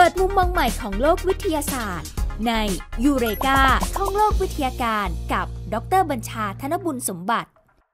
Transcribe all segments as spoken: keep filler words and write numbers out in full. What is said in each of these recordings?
ปิดมุมมองใหม่ของโลกวิทยาศาสตร์ในยูเรกาท่องโลกวิทยาการกับดร.บัญชา ธนบุญสมบัติ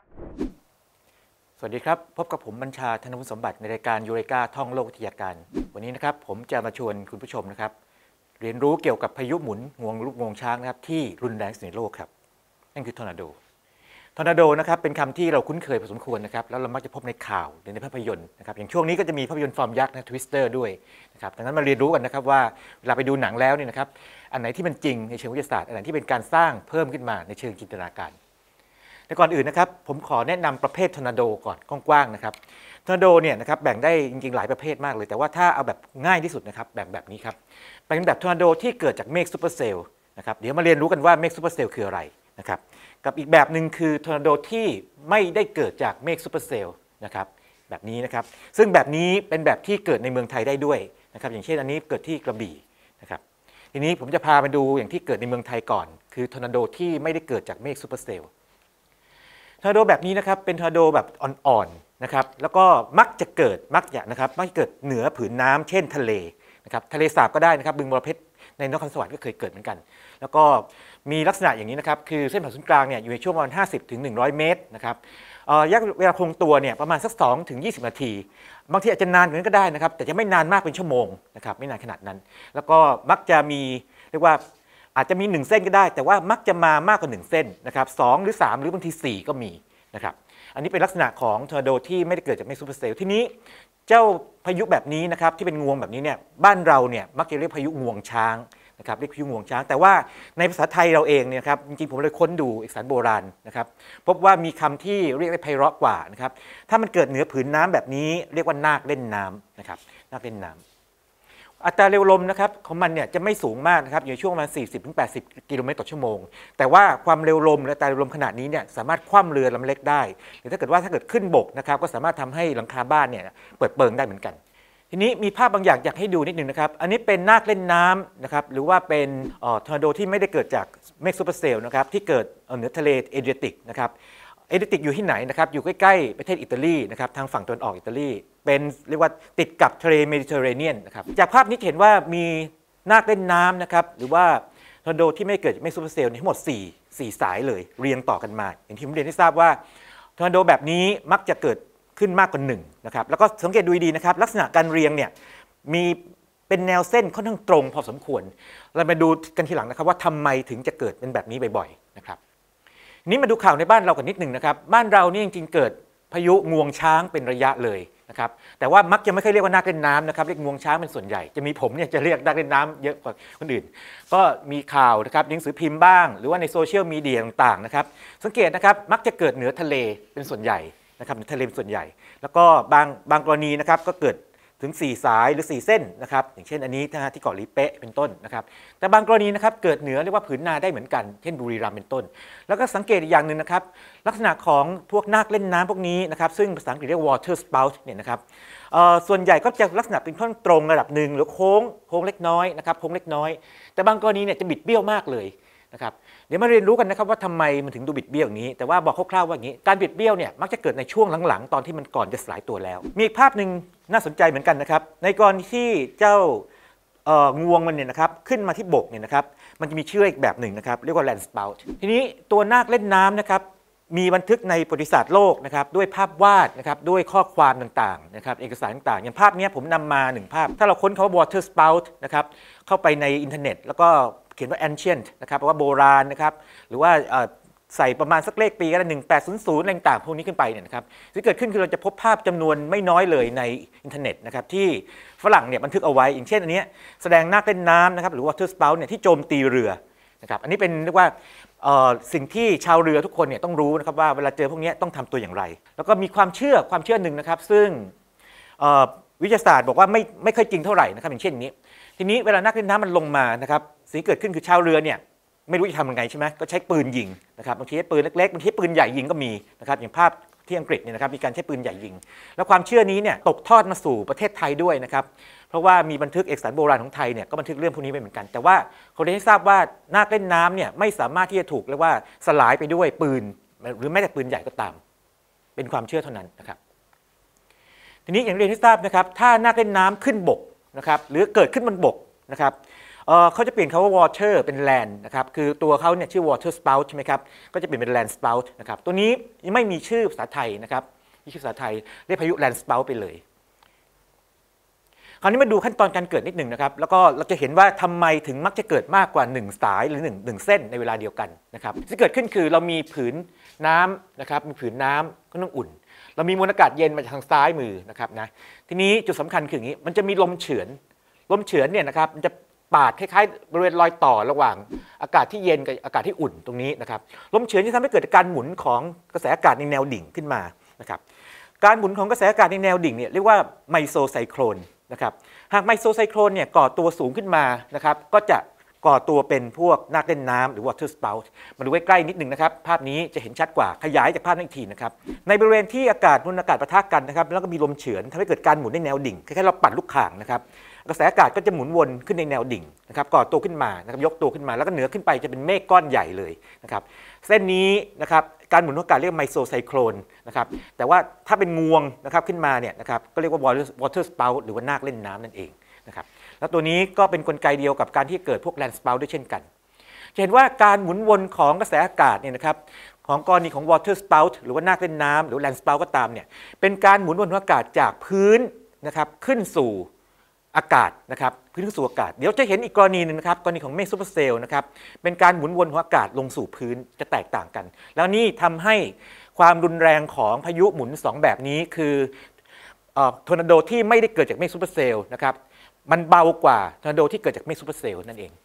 สวัสดีครับพบกับผมบัญชา ธนบุญสมบัติในรายการยูเรกาท่องโลกวิทยาการวันนี้นะครับผมจะมาชวนคุณผู้ชมนะครับเรียนรู้เกี่ยวกับพายุหมุนงวงลูกงวงช้างนะครับที่รุนแรงที่สุดในโลกครับนั่นคือทอร์นาโดทอร์นาโดนะครับเป็นคำที่เราคุ้นเคยพอสมควรนะครับแล้วเรามักจะพบในข่าวหรือในภาพยนตร์นะครับอย่างช่วงนี้ก็จะมีภาพยนตร์ฟอร์มยักษ์นะทวิสเตอร์ด้วยนะครับดังนั้นมาเรียนรู้กันนะครับว่าเวลาไปดูหนังแล้วเนี่ยนะครับอันไหนที่มันจริงในเชิงวิทยาศาสตร์อันไหนที่เป็นการสร้างเพิ่มขึ้นมาในเชิงจินตนาการแต่ก่อนอื่นนะครับผมขอแนะนำประเภททอร์นาโดก่อนกว้างๆนะครับทอร์นาโดเนี่ยนะครับแบ่งได้จริงๆหลายประเภทมากเลยแต่ว่าถ้าเอาแบบง่ายที่สุดนะครับแบ่งแบบนี้ครับเป็นแบบทอร์นาโดที่เกิดจากเมฆซูเปอร์เซลล์นะครับเดี๋ยวมาเรียนรู้กันว่าเมฆซูเปอร์เซลล์คืออะไรนะครับกับอีกแบบหนึ่งคือทอร์นาโดที่ไม่ได้เกิดจากเมฆซูเปอร์เซลล์นะครับแบบนี้นะครับซึ่งแบบนี้เป็นแบบที่เกิดในเมืองไทยได้ด้วยนะครับอย่างเช่นอันนี้เกิดที่กระบี่นะครับทีนี้ผมจะพาไปดูอย่างที่เกิดในเมืองไทยก่อนคือทอร์นาโดที่ไม่ได้เกิดจากเมฆซูเปอร์เซลล์ทอร์นาโดแบบนี้นะครับเป็นทอร์นาโดแบบอ่อนๆนะครับแล้วก็มักจะเกิดมักจะนะครับมักจะเกิดเหนือผืนน้ำเช่นทะเลนะครับทะเลสาบก็ได้นะครับบึงบรเพชรในนครสวรรค์ก็เคยเกิดเหมือนกันแล้วก็มีลักษณะอย่างนี้นะครับคือเส้นผ่าศูนย์กลางเนี่ยอยู่ในช่วงประมาณห้าสิบถึงหนึ่งร้อยเมตรนะครับระยะเวลาคงตัวเนี่ยประมาณสักสองถึงยี่สิบนาทีบางทีอาจจะนานกว่านั้นก็ได้นะครับแต่จะไม่นานมากเป็นชั่วโมงนะครับไม่นานขนาดนั้นแล้วก็มักจะมีเรียกว่าอาจจะมีหนึ่งเส้นก็ได้แต่ว่ามักจะมามากกว่าหนึ่งเส้นนะครับสองหรือสามหรือบางทีสี่ก็มีนะครับอันนี้เป็นลักษณะของทอร์นาโดที่ไม่ได้เกิดจากเมฆซูเปอร์เซลล์ทีนี้เจ้าพายุแบบนี้นะครับที่เป็นงวงแบบนี้เนี่ยบ้านเราเนี่ยมักจะเรียกพายุงวงช้างนะครับเรียกพายุงวงช้างแต่ว่าในภาษาไทยเราเองเนี่ยครับจริงๆผมเลยค้นดูเอกสารโบราณนะครับพบว่ามีคำที่เรียกได้ไพเราะกว่านะครับถ้ามันเกิดเหนือผืนน้ำแบบนี้เรียกว่านาคเล่นน้ำนะครับนาคเล่นน้ำอัตราเร็วลมนะครับของมันเนี่ยจะไม่สูงมากนะครับอยู่ในช่วงประมาณ สี่สิบถึงแปดสิบ กิโลเมตรต่อชั่วโมงแต่ว่าความเร็วลมและอัตราเร็วลมขนาดนี้เนี่ยสามารถคว่ำเรือลำเล็กได้หรือถ้าเกิดว่าถ้าเกิดขึ้นบกนะครับก็สามารถทำให้หลังคาบ้านเนี่ยเปิดเปิงได้เหมือนกันทีนี้มีภาพบางอย่างอยากให้ดูนิดนึงนะครับอันนี้เป็นนาคเล่นน้ำนะครับหรือว่าเป็นทอร์นาโดที่ไม่ได้เกิดจากเมฆซูเปอร์เซลล์นะครับที่เกิดเหนือทะเลเอเดรียติกนะครับเอเดรียติกอยู่ที่ไหนนะครับอยู่ใกล้ๆประเทศอิตาลีนะครับทางฝั่งตะวันออกอิตาลีเป็นเรียกว่าติดกับทะเลเมดิเตอร์เรเนียนนะครับจากภาพนี้เห็นว่ามีนาคเล่นน้ำนะครับหรือว่าทอร์นาโดที่ไม่เกิดจากเมฆซูเปอร์เซลล์ทั้งหมดสี่ สี่สายเลยเรียงต่อกันมาอย่างที่ผมเรียนให้ทราบว่าทอร์นาโดแบบนี้มักจะเกิดขึ้นมากกว่าหนึ่งนะครับแล้วก็สังเกตดูดีนะครับลักษณะการเรียงเนี่ยมีเป็นแนวเส้นค่อนข้างตรงพอสมควรเรามาดูกันทีหลังนะครับว่าทำไมถึงจะเกิดเป็นแบบนี้บ่อยๆนะครับนี้มาดูข่าวในบ้านเรากันนิดหนึ่งนะครับบ้านเรานี่จริงๆเกิดพายุงวงช้างเป็นระยะเลยนะครับแต่ว่ามักจะไม่ค่อยเรียกว่านาคเล่นน้ำนะครับเรียกงวงช้างเป็นส่วนใหญ่จะมีผมเนี่ยจะเรียกนาคเล่นน้ำเยอะกว่าคนอื่นก็มีข่าวนะครับหนังสือพิมพ์บ้างหรือว่าในโซเชียลมีเดียต่างๆนะครับสังเกตนะครับมักจะเกิดเหนือทะเลเป็นส่วนใหญ่นะครับเหนือทะเลเป็นส่วนใหญ่แล้วก็บางบางกรณีนะครับก็เกิดถึงสี่สายหรือสี่เส้นนะครับอย่างเช่นอันนี้นะฮะที่เกาะลีเป๊ะเป็นต้นนะครับแต่บางกรณีนะครับเกิดเหนือเรียกว่าผืนนาได้เหมือนกันเช่นบุรีรัมย์เป็นต้นแล้วก็สังเกตอีกอย่างหนึ่งนะครับลักษณะของพวกนาคเล่นน้ำพวกนี้นะครับซึ่งภาษาอังกฤษเรียก water spout เนี่ยนะครับส่วนใหญ่ก็จะลักษณะเป็นค่อนตรงระดับหนึ่งหรือโค้งโค้งเล็กน้อยนะครับโค้งเล็กน้อยแต่บางกรณีเนี่ยจะบิดเบี้ยวมากเลยนะครับเดี๋ยวมาเรียนรู้กันนะครับว่าทำไมมันถึงดูบิดเบี้ยวอย่างนี้แต่ว่าบอกคร่าวๆว่าอย่างนี้การบิดเบี้ยวเนี่ยมักจะเกิดในช่วงหลังๆตอนที่มันก่อนจะสลายตัวแล้วมีอีกภาพหนึ่งน่าสนใจเหมือนกันนะครับในกรณีที่เจ้างวงมันเนี่ยนะครับขึ้นมาที่บกเนี่ยนะครับมันจะมีชื่ออีกแบบหนึ่งนะครับเรียกว่า land spout ทีนี้ตัวนาคเล่นน้ำนะครับมีบันทึกในประวัติศาสตร์โลกนะครับด้วยภาพวาดนะครับด้วยข้อความต่างๆนะครับเอกสารต่างๆอย่างภาพนี้ผมนำมาหนึ่งภาพถ้าเราค้นคำว่า water spout นะครับเข้าไปในอินเทอร์เน็ตแล้วก็เขียนว่า ancient นะครับแปลว่าโบราณนะครับหรือว่าใส่ประมาณสักเลขปีก็ได้หนึ่งแปดศูนย์ศูนย์อะไรต่างๆพวกนี้ขึ้นไปเนี่ยนะครับที่เกิดขึ้นคือเราจะพบภาพจำนวนไม่น้อยเลยในอินเทอร์เน็ตนะครับที่ฝรั่งเนี่ยบันทึกเอาไว้อย่างเช่นอันนี้แสดงนาคเล่นน้ำนะครับหรือ water spout เนี่ยที่โจมตีเรือนะครับอันนี้เป็นเรียกว่าสิ่งที่ชาวเรือทุกคนเนี่ยต้องรู้นะครับว่าเวลาเจอพวกนี้ต้องทำตัวอย่างไรแล้วก็มีความเชื่อความเชื่อหนึ่งนะครับซึ่งวิทยาศาสตร์บอกว่าไม่ไม่ค่อยจริงเท่าไหร่นะครับอย่างเช่นนี้ทีนี้เวลานักเล่นน้ำมันลงมานะครับสิ่งที่เกิดขึ้นคือชาวเรือเนี่ยไม่รู้จะทำยังไงใช่ไหมก็ใช้ปืนยิงนะครับบางทีใช้ปืนเล็กๆบางทีปืนใหญ่ยิงก็มีนะครับอย่างภาพที่อังกฤษเนี่ยนะครับมีการใช้ปืนใหญ่ยิงแล้วความเชื่อนี้เนี่ยตกทอดมาสู่ประเทศไทยด้วยนะครับเพราะว่ามีบันทึกเอกสารโบราณของไทยเนี่ยก็บันทึกเรื่องพวกนี้ไปเหมือนกันแต่ว่าเขาได้ให้ทราบว่านาคเล่นน้ำเนี่ยไม่สามารถที่จะถูกเรียกว่าสลายไปด้วยปืนหรือแม้แต่ปืนใหญ่ก็ตามเป็นความเชื่อเท่านั้นนะครับทีนี้อย่างเรียนให้ทราบนะครับถ้านาคเล่นน้ำขึ้นบกนะครับหรือเกิดขึ้นบนบกนะครับเอ่อเขาจะเปลี่ยนคำว่า water เป็น land นะครับคือตัวเขาเนี่ยชื่อ water spout ใช่ไหมครับก็จะเปลี่ยนเป็น land spout นะครับตัวนี้ไม่มีชื่อภาษาไทยนะครับมีชื่อภาษาไทยเรียกพายุ land spout ไปเลยคราวนี้มาดูขั้นตอนการเกิดนิดหนึ่งนะครับแล้วก็เราจะเห็นว่าทำไมถึงมักจะเกิดมากกว่าหนึ่งสายหรือหนึ่ง หนึ่งเส้นในเวลาเดียวกันนะครับที่เกิดขึ้นคือเรามีผืนน้ำนะครับมีผืนน้ำก็ต้องอุ่นเรามีมวลอากาศเย็นมาจากทางซ้ายมือนะครับนะทีนี้จุดสำคัญคืออย่างนี้มันจะมีลมเฉือนลมเฉือนเนี่ยนะครับมันจะปาดคล้ายๆบริเวณรอยต่อระหว่างอากาศที่เย็นกับอากาศที่อุ่นตรงนี้นะครับลมเฉือนที่ทำให้เกิดการหมุนของกระแสอากาศในแนวดิ่งขึ้นมานะครับการหมุนของกระแสอากาศในแนวดิ่งเนี่ยเรียกว่าไมโซไซโครนนะครับหากไมโซไซโครนเนี่ยก่อตัวสูงขึ้นมานะครับก็จะก่อตัวเป็นพวกนาคเล่นน้ำหรือ water spout มาดูใกล้ๆนิดหนึ่งนะครับภาพนี้จะเห็นชัดกว่าขยายจากภาพนี้อีกทีนะครับในบริเวณที่อากาศมวลอากาศปะทะกันนะครับแล้วก็มีลมเฉือนทำให้เกิดการหมุนในแนวดิ่งคล้ายๆเราปัดลูกข่างนะครับกระแสอากาศก็จะหมุนวนขึ้นในแนวดิ่งนะครับก่อตัวขึ้นมานะครับยกตัวขึ้นมาแล้วก็เหนือขึ้นไปจะเป็นเมฆก้อนใหญ่เลยนะครับเส้นนี้นะครับการหมุนของอากาศเรียกไมโซไซโครนนะครับแต่ว่าถ้าเป็นงวงนะครับขึ้นมาเนี่ยนะครับก็เรียกว่า water spout หรือว่านาคเล่นน้ำนั่นเองนะครับแล้วตัวนี้ก็เป็นกลไกเดียวกับการที่เกิดพวก land spout ด้วยเช่นกันจะเห็นว่าการหมุนวนของกระแสอากาศเนี่ยนะครับของกรณีของ water spout หรือว่านาคเล่นน้ำหรือ land spout ก็ตามเนี่ยเป็นการหมุนวนของอากาศจากพื้นนะครับขึ้นสู่อากาศนะครับพื้นขึ้นสู่อากาศเดี๋ยวจะเห็นอีกกรณีหนึ่งนะครับกรณีของเมฆซูเปอร์เซลล์นะครับเป็นการหมุนวนของอากาศลงสู่พื้นจะแตกต่างกันแล้วนี่ทำให้ความรุนแรงของพายุหมุนสองแบบนี้คือทอร์นาโดที่ไม่ได้เกิดจากเมฆซูเปอร์เซลล์นะครับมันเบากว่าทอร์นาโดที่เกิดจากเมฆซูเปอร์เซลล์นั่นเอง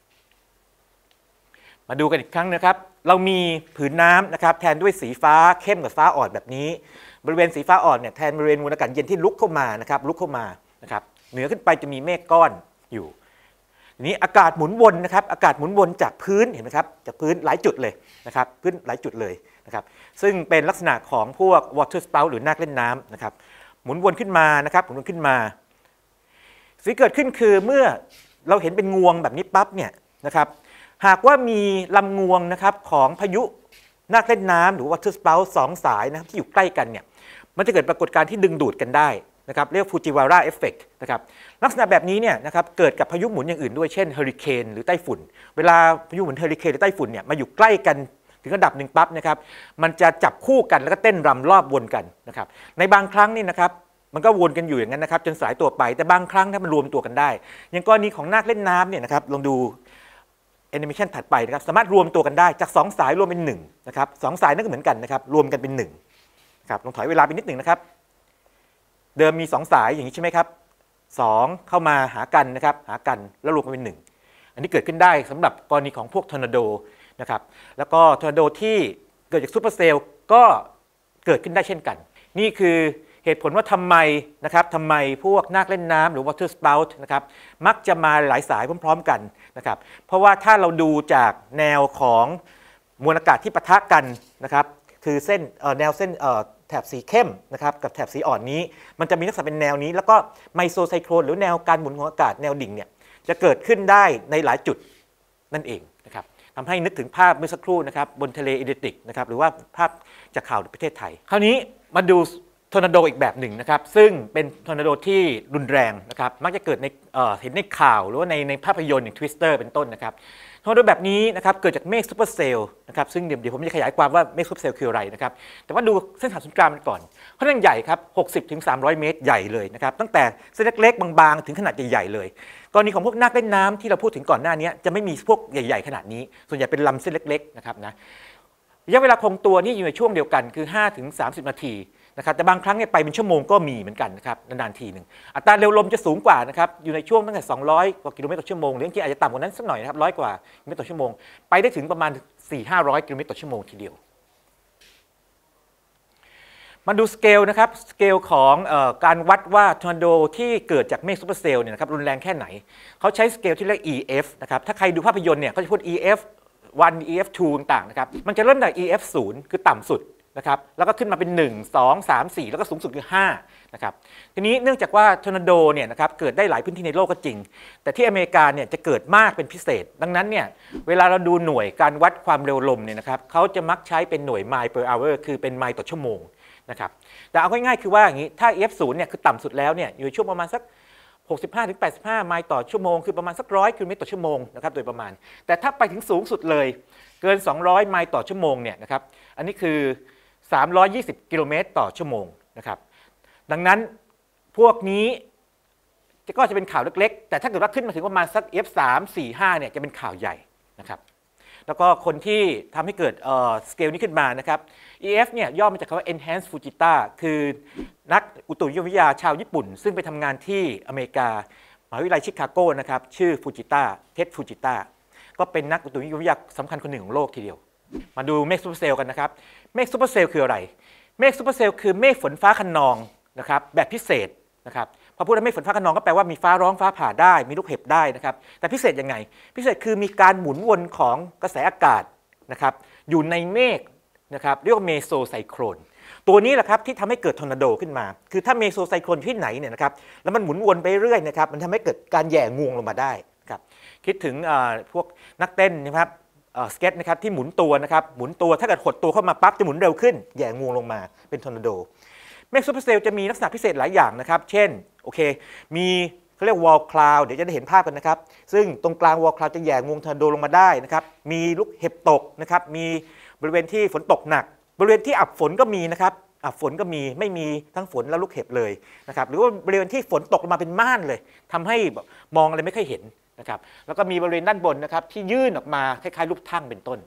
มาดูกันอีกครั้งนะครับเรามีผืนน้ำนะครับแทนด้วยสีฟ้าเข้มกับฟ้าอ่อนแบบนี้บริเวณสีฟ้าอ่อนเนี่ยแทนบริเวณมวลอากาศเย็นที่ลุกเข้ามานะครับลุกเข้ามานะครับเหนือขึ้นไปจะมีเมฆก้อนอยู่ทีนี้อากาศหมุนวนนะครับอากาศหมุนวนจากพื้นเห็นไหมครับจากพื้นหลายจุดเลยนะครับพื้นหลายจุดเลยนะครับซึ่งเป็นลักษณะของพวก water spout หรือนาคเล่นน้ำนะครับหมุนวนขึ้นมานะครับหมุนวนขึ้นมาสิ่งเกิดขึ้นคือเมื่อเราเห็นเป็นงวงแบบนี้ปั๊บเนี่ยนะครับหากว่ามีลำงวงนะครับของพายุนาคเล่นน้ำหรือ water spout สองสายนะครับที่อยู่ใกล้กันเนี่ยมันจะเกิดปรากฏการณ์ที่ดึงดูดกันได้นะครับเรียกฟูจิวาระเอฟเฟกต์นะครับลักษณะแบบนี้เนี่ยนะครับเกิดกับพายุหมุนอย่างอื่นด้วยเช่นเฮอริเคนหรือไต้ฝุ่นเวลาพายุหมุนเฮอริเคนหรือไต้ฝุ่นเนี่ยมาอยู่ใกล้กันถึงระดับหนึ่งปั๊บนะครับมันจะจับคู่กันแล้วก็เต้นรำรอบวนกันนะครับในบางครั้งนี่นะครับมันก็วนกันอยู่อย่างนั้นนะครับจนสลายตัวไปแต่บางครั้งถ้ามันรวมตัวกันได้อย่างกรณีของนาคเล่นน้ำเนี่ยนะครับลองดูแอนิเมชันถัดไปนะครับสามารถรวมตัวกันได้จากสองสายรวมเป็นหนึ่งนะครับสองสายนั่นก็เหมือนกันนะครับรวมกันเป็นหนึ่งครับลองถอยเวลาไปนิดหนึ่งนะครับเดิมมีสองสายอย่างนี้ใช่ไหมครับสองเข้ามาหากันนะครับหากันแล้วรวมกันเป็นหนึ่งอันนี้เกิดขึ้นได้สำหรับกรณีของพวกทอร์นาโดนะครับแล้วก็ทอร์นาโดที่เกิดจากซูเปอร์เซลล์ก็เกิดขึ้นได้เช่นกันนี่คือเหตุผลว่าทำไมนะครับทำไมพวกนาคเล่นน้ำหรือ water spout นะครับมักจะมาหลายสายพร้อมๆกันนะครับเพราะว่าถ้าเราดูจากแนวของมวลอากาศที่ปะทะกันนะครับคือเส้นแนวเส้นแถบสีเข้มนะครับกับแถบสีอ่อนนี้มันจะมีลักษณะเป็นแนวนี้แล้วก็ไมโซไซโครนหรือแนวการหมุนของอากาศแนวดิ่งเนี่ยจะเกิดขึ้นได้ในหลายจุดนั่นเองนะครับทำให้นึกถึงภาพเมื่อสักครู่นะครับบนทะเลแอตแลนติกนะครับหรือว่าภาพจากข่าวในประเทศไทยคราวนี้มาดูทอร์นาโดอีกแบบหนึ่งนะครับซึ่งเป็นทอร์นาโดที่รุนแรงนะครับมักจะเกิดใน เอ่อ เห็นในข่าวหรือว่าในในภาพยนตร์อย่าง Twister เป็นต้นนะครับทอร์นาโดแบบนี้นะครับเกิดจากเมฆซูเปอร์เซลล์นะครับซึ่งเดี๋ยวผมจะขยายความว่าเมฆซูเปอร์เซลล์คืออะไรนะครับแต่ว่าดูเส้นผ่านศูนย์กลางมันก่อนค่อนข้างใหญ่ครับ หกสิบถึงสามร้อย เมตรใหญ่เลยนะครับตั้งแต่เส้นเล็กๆบางๆถึงขนาดใหญ่ๆเลยกรณีของพวกนาคเล่นน้ำที่เราพูดถึงก่อนหน้านี้จะไม่มีพวกใหญ่ๆขนาดนี้ส่วนใหญ่เป็นลำเส้นเล็กๆนะครับนะระยะเวลาคงตัวนี่อยู่ในช่วงเดียวกันคือ ห้าถึงสามสิบ นาทีนะครับแต่บางครั้งเนี่ยไปเป็นชั่วโมงก็มีเหมือนกันนะครับนานๆทีหนึ่งอัตราเร็วลมจะสูงกว่านะครับอยู่ในช่วงตั้งแต่สองร้อยกว่ากิโลเมตรต่อชั่วโมงหรือจริงๆอาจจะต่ำกว่านั้นสักหน่อยนะครับร้อยกว่ากิโลเมตรต่อชั่วโมงไปได้ถึงประมาณ สี่ถึงห้าร้อย กิโลเมตรต่อชั่วโมงทีเดียวมาดูสเกลนะครับสเกลของเอ่อการวัดว่าทอร์นาโดที่เกิดจากเมฆซูเปอร์เซลล์เนี่ยนะครับรุนแรงแค่ไหนเขาใช้สเกลที่เรียก อี เอฟ นะครับถ้าใครดูภาพยนตร์เนี่ยเขาจะพูด อี เอฟ วัน อี เอฟ ทู ต่างๆนะครับมันจะเริ่มจาก อี เอฟ ศูนย์ คือต่ำสุดนะครับแล้วก็ขึ้นมาเป็นหนึ่ง สอง สาม สี่แล้วก็สูงสุดคือห้านะครับทีนี้เนื่องจากว่าทอร์นาโดเนี่ยนะครับเกิดได้หลายพื้นที่ในโลกก็จริงแต่ที่อเมริกาเนี่ยจะเกิดมากเป็นพิเศษดังนั้นเนี่ยเวลาเราดูหน่วยการวัดความเร็วลมเนี่ยนะครับเขาจะมักใช้เป็นหน่วย mile per hour คือเป็นไมล์ต่อชั่วโมงนะครับแต่เอาง่ายๆคือว่าอย่างนี้ถ้า อี เอฟ ศูนย์ เนี่ยคือต่ำสุดแล้วเนี่ยอยู่ช่วงประมาณสักหกสิบห้าถึงแปดสิบห้า ไมล์ต่อชั่วโมงคือประมาณสักร้อยกิโลเมตรต่อชั่วโมงนะครับโดยประมาณแต่ถ้าไปถึงสูงสุดเลยเกินสองร้อยไมล์ต่อชั่วโมงเนี่ยนะครับอันนี้คือสามร้อยยี่สิบกิโลเมตรต่อชั่วโมงนะครับดังนั้นพวกนี้ก็จะเป็นข่าวเล็กๆแต่ถ้าเกิดว่าขึ้นมาถึงประมาณสัก เอฟ สาม สี่ ห้าเนี่ยจะเป็นข่าวใหญ่นะครับแล้วก็คนที่ทำให้เกิดสเกลนี้ขึ้นมานะครับ อี เอฟ เนี่ยย่อมาจากคำว่า Enhanced Fujita คือนักอุตุนิยมวิทยาชาวญี่ปุ่นซึ่งไปทำงานที่อเมริกามหาวิทยาลัยชิคาโกนะครับชื่อฟูจิต้าเท็ดฟูจิต้าก็เป็นนักอุตุนิยมวิทยาสำคัญคนหนึ่งของโลกทีเดียวมาดูเมฆซูเปอร์เซลล์กันนะครับเมฆซูเปอร์เซลล์คืออะไรเมฆซูเปอร์เซลล์คือเมฆฝนฟ้าคะนองนะครับแบบพิเศษนะครับพอพูดว่าเมฆฝนฟ้าคะนองก็แปลว่ามีฟ้าร้องฟ้าผ่าได้มีลูกเห็บได้นะครับแต่พิเศษยังไงพิเศษคือมีการหมุนวนของกระแสอากาศนะครับอยู่ในเมฆนะครับเรียกว่าเมโซไซโครนตัวนี้แหละครับที่ทำให้เกิดทอร์นาโดขึ้นมาคือถ้าเมโซไซโครนที่ไหนเนี่ยนะครับแล้วมันหมุนวนไปเรื่อยนะครับมันทำให้เกิดการแหย่งวงลงมาได้ครับคิดถึงพวกนักเต้นนะครับสเก็ตนะครับที่หมุนตัวนะครับหมุนตัวถ้าเกิดหดตัวเข้ามาปั๊บจะหมุนเร็วขึ้นแหย่งวงลงมาเป็นทอร์นาโดเมฆซูเปอร์เซลล์จะมีลักษณะพิเศษหลายอย่างนะครับเช่นโอเคมีเขาเรียกวอลคลาวด์เดี๋ยวจะได้เห็นภาพกันนะครับซึ่งตรงกลางวอลคลาวด์จะแหย่งวงทอร์นาโดลงมาได้นะครับมีลูกเห็บตกนะครับมีบริเวณที่ฝนตกหนักบริเวณที่อับฝนก็มีนะครับอับฝนก็มีไม่มีทั้งฝนและลูกเห็บเลยนะครับหรือว่าบริเวณที่ฝนตกลงมาเป็นม่านเลยทำให้มองอะไรไม่ค่อยเห็นนะครับแล้วก็มีบริเวณด้านบนนะครับที่ยื่นออกมาคล้ายๆรูปทั่งเป็นต้น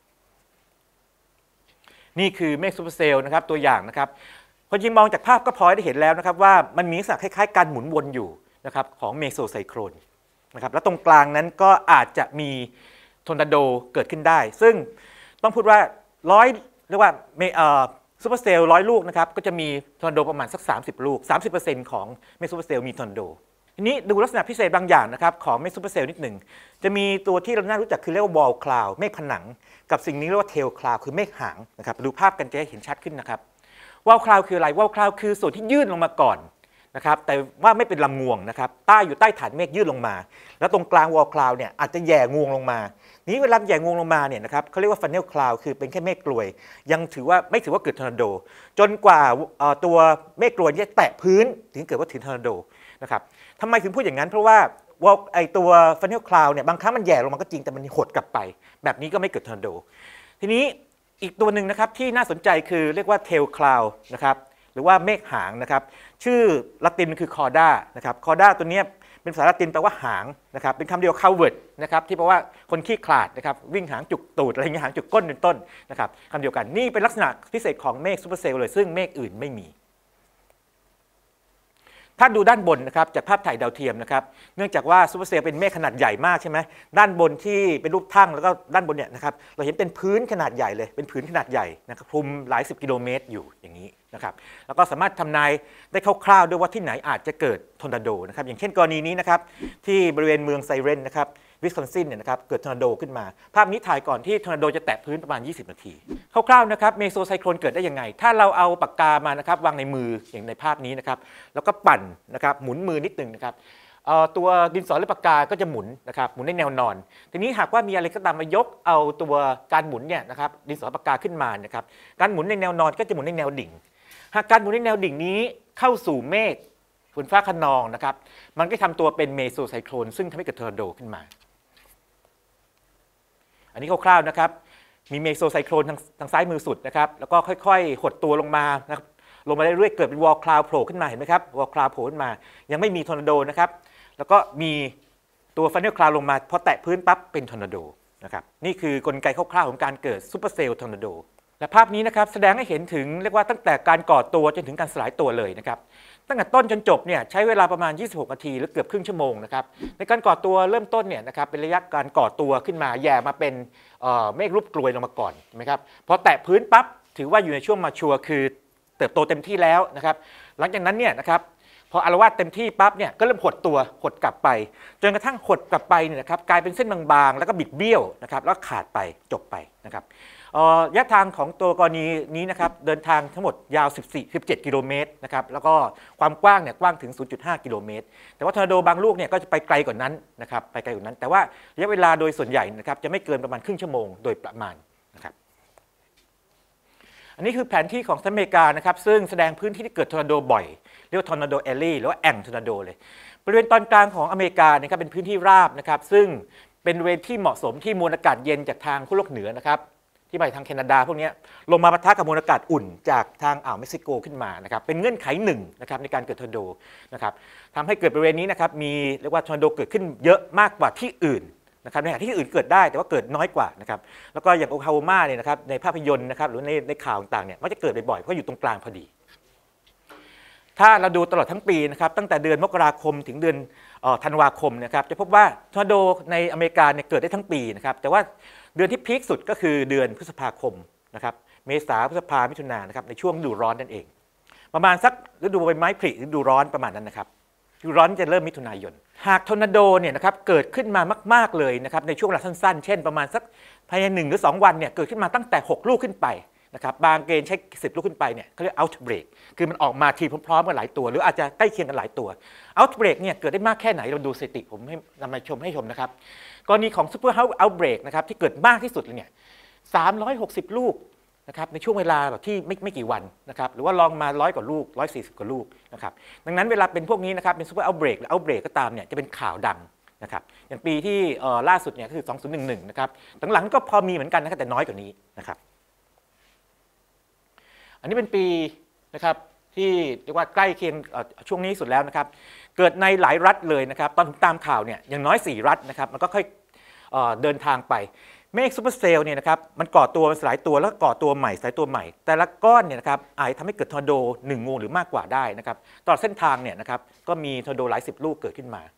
นี่คือเมฆซูเปอร์เซลล์นะครับตัวอย่างนะครับพอยิงมองจากภาพก็พอได้เห็นแล้วนะครับว่ามันมีลักษณะคล้ายๆการหมุนวนอยู่นะครับของเมโซไซโครนนะครับแล้วตรงกลางนั้นก็อาจจะมีทอร์นาโดเกิดขึ้นได้ซึ่งต้องพูดว่าร้อยเรียกว่าซูเปอร์เซลล์ร้อยลูกนะครับก็จะมีทอร์นาโดประมาณสักสามสิบลูก สามสิบเปอร์เซ็นต์ ของเมฆซูเปอร์เซลล์มีทอร์นาโดทีนี้ดูลักษณะพิเศษบางอย่างนะครับของเมฆซูเปอร์เซลล์นิดหนึ่งจะมีตัวที่เราน่ารู้จักคือเรียกว่าวอลคลาวด์เมฆผนังกับสิ่งนี้เรียกว่าเทลคลาวด์คือเมฆหางนะครับดูภาพกันจะเห็นชัดขึ้นนะครับวอลคลาวด์คืออะไรวอลคลาวด์คือส่วนที่ยื่นลงมาก่อนนะครับแต่ว่าไม่เป็นลำงวงนะครับใต้อยู่ใต้ฐานเมฆยื่นลงมาแล้วตรงกลางวอลคลาวด์เนี่ยอาจจะแหย่งวงลงมานี้เวลาแหย่งวงลงมาเนี่ยนะครับเขาเรียกว่าฟันเนลคลาวด์คือเป็นแค่เมฆกลวยยังถือว่าไม่ถือว่าเกิดทอร์นาโดจนกว่าตัวเมฆกลวยจะแตะพื้นถึงเกิดว่าถึงทอร์นาโดนะครับทำไมถึงพูดอย่างนั้นเพราะว่าว่าไอตัวฟันเนลคลาวด์เนี่ยบางครั้งมันแหย่ลงมาก็จริงแต่มันหดกลับไปแบบนี้ก็ไม่เกิดทอร์นาโดทีนี้อีกตัวหนึ่งนะครับที่น่าสนใจคือเรียกว่าเทลคลาวด์นะครับหรือว่าเมฆหางนะครับชื่อละตินคือคอร์ด้านะครับคอร์ด้าตัวนี้เป็นภาษาละตินแปลว่าหางนะครับเป็นคำเดียวคาวเวิร์ดนะครับที่แปลว่าคนขี้ขลาดนะครับวิ่งหางจุกตูดอะไรเงี้ยหางจุกก้นเป็นต้นนะครับคำเดียวกันนี่เป็นลักษณะพิเศษของเมฆซูเปอร์เซลล์เลยซึ่งเมฆอื่นไม่มีถ้าดูด้านบนนะครับจากภาพถ่ายดาวเทียมนะครับเนื่องจากว่าซูเปอร์เซลล์เป็นเมฆขนาดใหญ่มากใช่ไหมด้านบนที่เป็นรูปทั่งแล้วก็ด้านบนเนี่ยนะครับเราเห็นเป็นพื้นขนาดใหญ่เลยเป็นพื้นขนาดใหญ่นะครับคลุมหลายสิบกิโลเมตรอยู่อย่างนี้นะครับแล้วก็สามารถทำนายได้คร่าวๆด้วยว่าที่ไหนอาจจะเกิดทอร์นาโดนะครับอย่างเช่นกรณีนี้นะครับที่บริเวณเมืองไซเรนนะครับวิสคอนซินเนี่ยนะครับเกิดทอร์นาโดขึ้นมาภาพนี้ถ่ายก่อนที่ทอร์นาโดจะแตะพื้นประมาณยี่สิบนาทีคร่าวๆนะครับเมโซไซโครนเกิดได้ยังไงถ้าเราเอาปากกามานะครับวางในมืออย่างในภาพนี้นะครับแล้วก็ปั่นนะครับหมุนมือนิดนึงนะครับตัวดินสอหรือปากกาก็จะหมุนนะครับหมุนในแนวนอนทีนี้หากว่ามีอะไรก็ตามมายกเอาตัวการหมุนเนี่ยนะครับดินสอปากกาขึ้นมานะครับการหมุนในแนวนอนก็จะหมุนในแนวดิ่งหากการหมุนในแนวดิ่งนี้เข้าสู่เมฆฝนฟ้าคะนองนะครับมันก็ทำตัวเป็นเมโซไซโครนซึ่งทำให้เกิดทอร์นาโดขึ้นมาอันนี้คร่าวๆนะครับมีเมโซไซโครนทางทางซ้ายมือสุดนะครับแล้วก็ค่อยๆหดตัวลงมานะครับลงมาเรื่อยๆเกิดเป็นวอลคลาวด์โผล่ขึ้นมาเห็นไหมครับวอลคลาวด์โผล่ขึ้นมายังไม่มีทอร์นาโดนะครับแล้วก็มีตัวฟันเนลคลาวด์ลงมาพอแตะพื้นปั๊บเป็นทอร์นาโดนะครับนี่คือกลไกคร่าวๆของการเกิดซูเปอร์เซลล์ทอร์นาโดและภาพนี้นะครับแสดงให้เห็นถึงเรียกว่าตั้งแต่การก่อตัวจนถึงการสลายตัวเลยนะครับตั้งแต่ต้นจนจบเนี่ยใช้เวลาประมาณยี่สิบหกนาทีหรือเกือบครึ่งชั่วโมงนะครับในการก่อตัวเริ่มต้นเนี่ยนะครับเป็นระยะการก่อตัวขึ้นมาแย่มาเป็นเมฆรูปกลวยลงมาก่อนใช่ไหมครับพอแตะพื้นปั๊บถือว่าอยู่ในช่วงมาชัวร์คือเติบโตเต็มที่แล้วนะครับหลังจากนั้นเนี่ยนะครับพออารวาสเต็มที่ปั๊บเนี่ยก็เริ่มหดตัวหดกลับไปจนกระทั่งหดกลับไปเนี่ยนะครับกลายเป็นเส้นบางๆแล้วก็บิดเบี้ยวนะครับแล้วขาดไปจบไปนะครับระยะทางของตัวกรณีนี้นะครับเดินทางทั้งหมดยาวสิบสี่ สิบเจ็ดกิโลเมตรนะครับแล้วก็ความกว้างเนี่ยกว้างถึง ศูนย์จุดห้า กิโลเมตรแต่ว่าทอร์นาโดบางลูกเนี่ยก็จะไปไกลกว่านั้นนะครับไปไกลกว่านั้นแต่ว่าระยะเวลาโดยส่วนใหญ่นะครับจะไม่เกินประมาณครึ่งชั่วโมงโดยประมาณนะครับอันนี้คือแผนที่ของสหรัฐอเมริกานะครับซึ่งแสดงพื้นที่ที่เกิดทอร์นาโดบ่อยเรียกว่าทอร์นาโดแอลลี่หรือว่าแอ่งทอร์นาโดเลยบริเวณตอนกลางของอเมริกานะครับเป็นพื้นที่ราบนะครับซึ่งเป็นบริเวณที่เหมาะสมที่มวลอากาศเย็นจากทางขั้วโลกเหนือนะครับที่ไปทางแคนาดาพวกนี้ลงมาปะทะกับมวลอากาศอุ่นจากทางอ่าวเม็กซิโกขึ้นมานะครับเป็นเงื่อนไขหนึ่งนะครับในการเกิดทอร์นาโดนะครับทำให้เกิดบริเวณนี้นะครับมีเรียกว่าทอร์นาโดเกิดขึ้นเยอะมากกว่าที่อื่นนะครับในขณะที่อื่นเกิดได้แต่ว่าเกิดน้อยกว่านะครับแล้วก็อย่างโอคลาโฮมาเนี่ยนะครับในภาพยนตร์นะครับหรือในในข่าวต่างๆเนี่ยมันจะเกิดบ่อยๆเพราะอยู่ตรงกลางพอดีถ้าเราดูตลอดทั้งปีนะครับตั้งแต่เดือนมกราคมถึงเดือนธันวาคมนะครับจะพบว่าทอร์นาโดในอเมริกาเนี่ยเกิดได้ทั้งปีนะครับแต่ว่าเดือนที่พีคสุดก็คือเดือนพฤษภาคมนะครับเมษาพฤษภามิถุนายนนะครับในช่วงฤดูร้อนนั่นเองประมาณสักฤดูใบไม้ผลิฤดูร้อนประมาณนั้นนะครับฤดูร้อนจะเริ่มมิถุนายนหากทอร์นาโดเนี่ยนะครับเกิดขึ้นมามากๆเลยนะครับในช่วงเวลาสั้นๆเช่นประมาณสักภายในหนึ่งหรือสองวันเนี่ยเกิดขึ้นมาตั้งแต่หกลูกขึ้นไปนะครับบางเกณฑ์ใช้สิบลูกขึ้นไปเนี่ยเขาเรียก outbreak คือมันออกมาทีพร้อมๆกันหลายตัวหรืออาจจะใกล้เคียงกันหลายตัว outbreak เนี่ยเกิดได้มากแค่ไหนเราดูสถิติผมให้นำมาชมให้ชมนะครับกรณีของ super outbreak นะครับที่เกิดมากที่สุดเลยเนี่ยสามร้อยหกสิบลูกนะครับในช่วงเวลาแบบที่ไม่ไม่กี่วันนะครับหรือว่าลองมาร้อยกว่าลูกหนึ่งร้อยสี่สิบกว่าลูกนะครับดังนั้นเวลาเป็นพวกนี้นะครับเป็น super outbreak หรือ outbreak ก็ตามเนี่ยจะเป็นข่าวดังนะครับอย่างปีที่ล่าสุดเนี่ยก็คือสองพันสิบเอ็ดนะครับหลังๆก็พอมีเหมือนกันนะครับแต่น้อยกว่านี้นะครับอันนี้เป็นปีนะครับที่เรียกว่าใกล้เคียงช่วงนี้สุดแล้วนะครับเกิดในหลายรัฐเลยนะครับตอนตามข่าวเนี่ยอย่างน้อยสี่รัฐนะครับมันก็ค่อยเดินทางไปเมฆซูเปอร์เซลล์เนี่ยนะครับมันก่อตัวสลายตัวแล้วก่อตัวใหม่สลายตัวใหม่แต่ละก้อนเนี่ยนะครับอาจทำให้เกิดทอร์นาโดหนึ่งงูหรือมากกว่าได้นะครับตลอดเส้นทางเนี่ยนะครับก็มีทอร์นาโดหลายสิบลูกเกิดขึ้นมา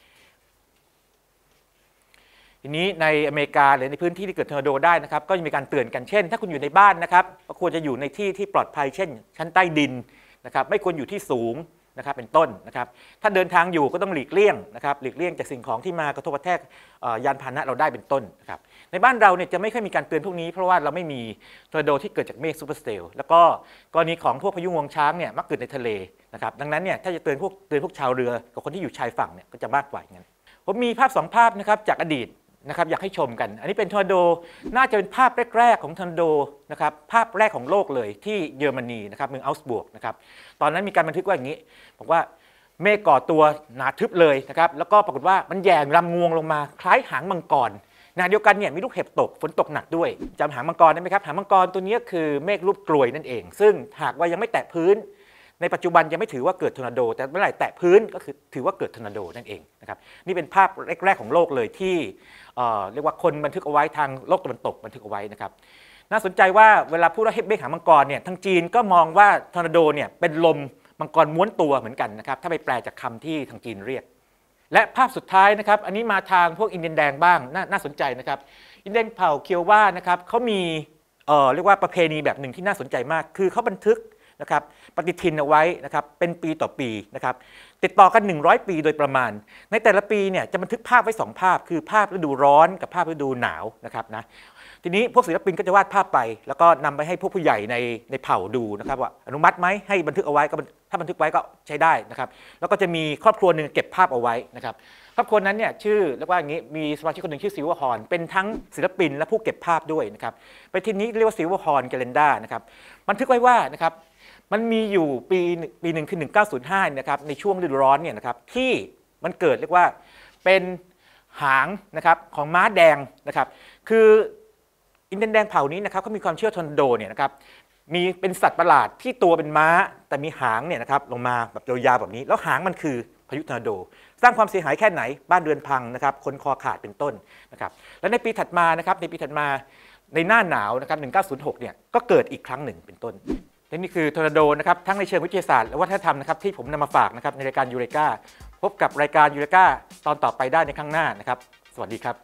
ทีนี้ในอเมริกาหรือในพื้นที่ที่เกิดทอร์นาโดได้นะครับก็จะมีการเตือนกันเช่นถ้าคุณอยู่ในบ้านนะครับก็ควรจะอยู่ในที่ที่ปลอดภัยเช่นชั้นใต้ดินนะครับไม่ควรอยู่ที่สูงนะครับเป็นต้นนะครับถ้าเดินทางอยู่ก็ต้องหลีกเลี่ยงนะครับหลีกเลี่ยงจากสิ่งของที่มากระทบกระแทกยานพาหนะเราได้เป็นต้นนะครับในบ้านเราเนี่ยจะไม่ค่อยมีการเตือนพวกนี้เพราะว่าเราไม่มีทอร์นาโดที่เกิดจากเมฆซูเปอร์เซลล์แล้วก็กรณีของพวกพายุงวงช้างเนี่ยมักเกิดในทะเลนะครับดังนั้นเนี่ยถ้าจะเตือนพวกเตือนพวกชาวเรือกับคนที่อยู่ชายฝั่งเนี่ยก็จะมากกว่าอย่างนั้นผมมีภาพสองภาพนะครับจากอดีตนะครับอยากให้ชมกันอันนี้เป็นทอร์นาโดน่าจะเป็นภาพแรกๆของทอร์นาโดนะครับภาพแรกของโลกเลยที่เยอรมนีนะครับเมืองอัลส์บวกนะครับตอนนั้นมีการบันทึกว่าอย่างนี้บอกว่าเมฆก่อตัวหนาทึบเลยนะครับแล้วก็ปรากฏว่ามันแยงลำงวงลงมาคล้ายหางมังกรขณะเดียวกันเนี่ยมีลูกเห็บตกฝนตกหนักด้วยจำหางมังกรได้ไหมครับหางมังกรตัวนี้คือเมฆรูปกลวยนั่นเองซึ่งหากว่ายังไม่แตะพื้นในปัจจุบันยังไม่ถือว่าเกิดทอร์นาโดแต่เมื่อไหร่แตะพื้นก็คือถือว่าเกิดทอร์นาโดนั่นเองนะครับนี่เป็นภาพแรกๆของโลกเลยที่เรียกว่าคนบันทึกเอาไว้ทางโลกตะวันตกบันทึกเอาไว้นะครับน่าสนใจว่าเวลาพูดว่าเมฆหางมังกรเนี่ยทางจีนก็มองว่าทอร์นาโดเนี่ยเป็นลมมังกรม้วนตัวเหมือนกันนะครับถ้าไปแปลจากคำที่ทางจีนเรียกและภาพสุดท้ายนะครับอันนี้มาทางพวกอินเดียนแดงบ้าง น, น่าสนใจนะครับอินเดียนเผ่าเคียวว่านะครับเขามีเอ่อเรียกว่าประเพณีแบบหนึ่งที่น่าสนใจมากคือเขาบันทึกนะครับปฏิทินเอาไว้นะครับเป็นปีต่อปีนะครับติดต่อกันหนึ่งร้อยปีโดยประมาณในแต่ละปีเนี่ยจะบันทึกภาพไว้สองภาพคือภาพฤดูร้อนกับภาพฤดูหนาวนะครับนะทีนี้พวกศิลปินก็จะวาดภาพไปแล้วก็นำไปให้พวกผู้ใหญ่ในในเผ่าดูนะครับว่าอนุมัติไหมให้บันทึกเอาไว้ก็ถ้าบันทึกไว้ก็ใช้ได้นะครับแล้วก็จะมีครอบครัวหนึ่งเก็บภาพเอาไว้นะครับครอบครัวนั้นเนี่ยชื่อเรียกว่าอย่างนี้มีสมาชิกคนหนึ่งชื่อซิลเวอร์ฮอร์นเป็นทั้งศิลปินและผู้เก็บภาพด้วยนะครับไปทีนี้เรียกว่าซิลเวอร์ฮอร์นแคเลนดาร์นะครับบันทึกไว้ว่านะครับมันมีอยู่ปีปีหนึ่งคือหนึ่งพันเก้าร้อยห้านะครับในช่วงฤดูร้อนเนี่ยนะครับที่มันเกิดเรียกว่าเป็นหางนะครับของม้าแดงนะครับคืออินเดียนแดงเผ่านี้นะครับเขามีความเชื่อทอร์นาโดเนี่ยนะครับมีเป็นสัตว์ประหลาดที่ตัวเป็นม้าแต่มีหางเนี่ยนะครับลงมาแบบยาวๆแบบนี้แล้วหางมันคือพายุทอร์นาโดสร้างความเสียหายแค่ไหนบ้านเรือนพังนะครับคนคอขาดเป็นต้นนะครับและในปีถัดมานะครับในปีถัดมาในหน้าหนาวนะครับหนึ่งพันเก้าร้อยหกเนี่ยก็เกิดอีกครั้งหนึ่งเป็นต้นและนี่คือทอร์นาโดนะครับทั้งในเชิงวิทยาศาสตร์และวัฒนธรรมนะครับที่ผมนำมาฝากนะครับในรายการยูเรกาพบกับรายการยูเรกาตอนต่อไปได้ในครั้งหน้านะครับสวัสดีครับ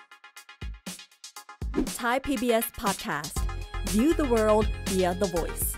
Thai พี บี เอส Podcast View the world via the voice